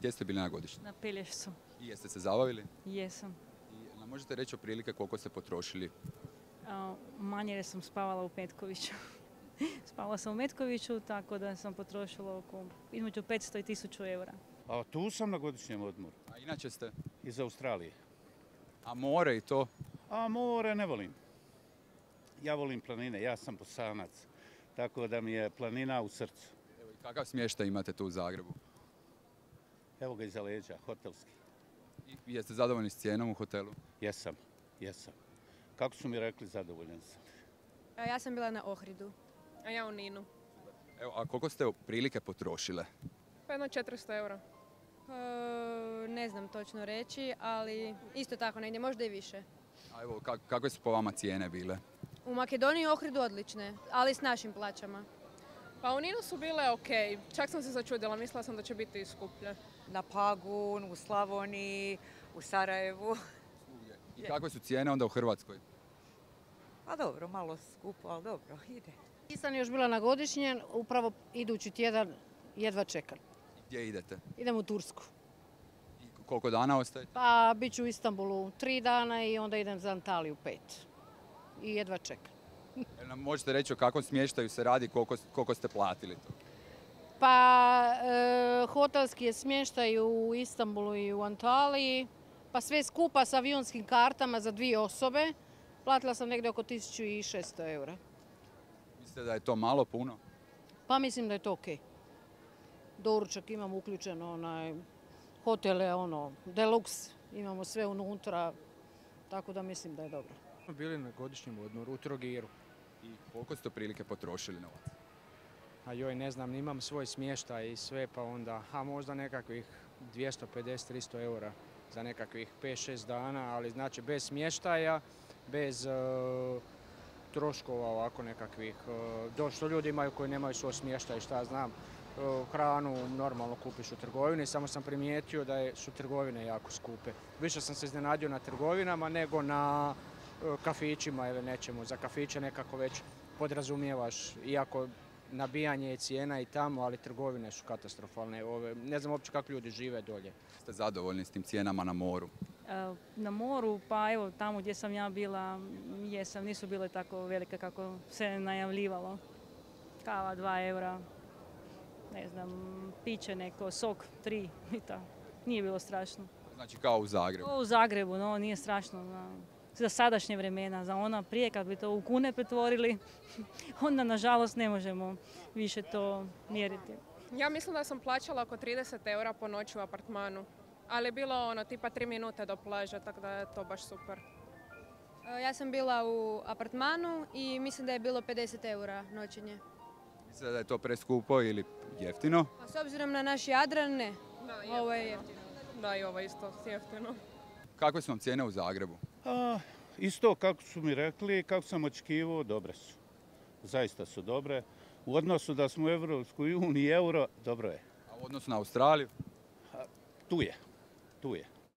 Gdje ste bili na godišnjem? Na Pelješcu. I jeste se zabavili? Jesam. I nam možete reći otprilike koliko ste potrošili? Manje jer sam spavala u Metkoviću. Spala sam u Metkoviću, tako da sam potrošila između 500 i 1000 eura. A tu sam na godišnjem odmoru. A inače ste? Iz Australije. A more i to? A more ne volim. Ja volim planine, ja sam Bosanac. Tako da mi je planina u srcu. Evo, i kakav smještaj imate tu u Zagrebu? Evo ga iza leđa, hotelski. I jeste zadovoljni s cijenom u hotelu? Jesam. Kako su mi rekli, zadovoljan sam. Ja sam bila na Ohridu. A ja u Ninu. Evo, a koliko ste prilike potrošile? Pa jedno 400 eura. Ne znam točno reći, ali isto tako negdje, možda i više. A evo, kakve su po vama cijene bile? U Makedoniji i Ohridu odlične, ali s našim plaćama. Pa u Ninu su bile ok. Čak sam se začudila, mislila sam da će biti i skuplje. Na Pagu, u Slavoniji, u Sarajevu. I kakve su cijene onda u Hrvatskoj? A dobro, malo skupo, ali dobro, ide. Nisam još bila na godišnjem, upravo idući tjedan jedva čekam. Gdje idete? Idem u Tursku. I koliko dana ostajete? Pa bit ću u Istanbulu 3 dana i onda idem za Antaliju 5. I jedva čekam. Jel nam možete reći o kakvom smještaju se radi, koliko ste platili to? Pa hotelski je smještaj u Istanbulu i u Antaliji. Pa sve skupa s avionskim kartama za 2 osobe. Platila sam negdje oko 1600 eura. Mislite da je to malo, puno? Pa mislim da je to ok. Doručak imam uključeno, hotele, deluxe, imamo sve unutra, tako da mislim da je dobro. Bili na godišnjem odmoru u Trogiru. I koliko ste prilike potrošili novac? A joj, ne znam, imam svoj smještaj i sve, pa onda, možda nekakvih 250-300 eura za nekakvih 5-6 dana, ali znači bez smještaja, bez troškova ovako nekakvih, što ljudi imaju koji nemaju svoj smještaj, šta znam, hranu normalno kupiš u trgovini, samo sam primijetio da su trgovine jako skupe. Više sam se iznenadio na trgovinama nego na kafićima ili nečemu. Za kafiće nekako već podrazumijevaš, iako nabijanje je cijena i tamo, ali trgovine su katastrofalne. Ne znam uopće kako ljudi žive dolje. Ste zadovoljni s tim cijenama na moru? Na moru, pa evo tamo gdje sam ja bila, nisu bile tako velike kako se najavljivalo. Kava 2 eura, ne znam, piće neko, sok 3 i tako. Nije bilo strašno. Znači kao u Zagrebu? Kao u Zagrebu, no nije strašno. Za sadašnje vremena, za ona prije kad bi to u kune pretvorili, onda nažalost ne možemo više to mjeriti. Ja mislim da sam plaćala oko 30 eura po noći u apartmanu. Ali je bilo tipa 3 minute do plaže, tako da je to baš super. Ja sam bila u apartmanu i mislim da je bilo 50 eura noćenje. Mislite da je to preskupo ili jeftino? A s obzirom na naš Jadran, ne. Ovo je jeftino. Da, i ovo isto jeftino. Kakve su vam cijene u Zagrebu? Isto kako su mi rekli, kako sam očekivao, dobre su. Zaista su dobre. U odnosu da smo u Europskoj uniji euro, dobro je. A u odnosu na Australiju? Tu je.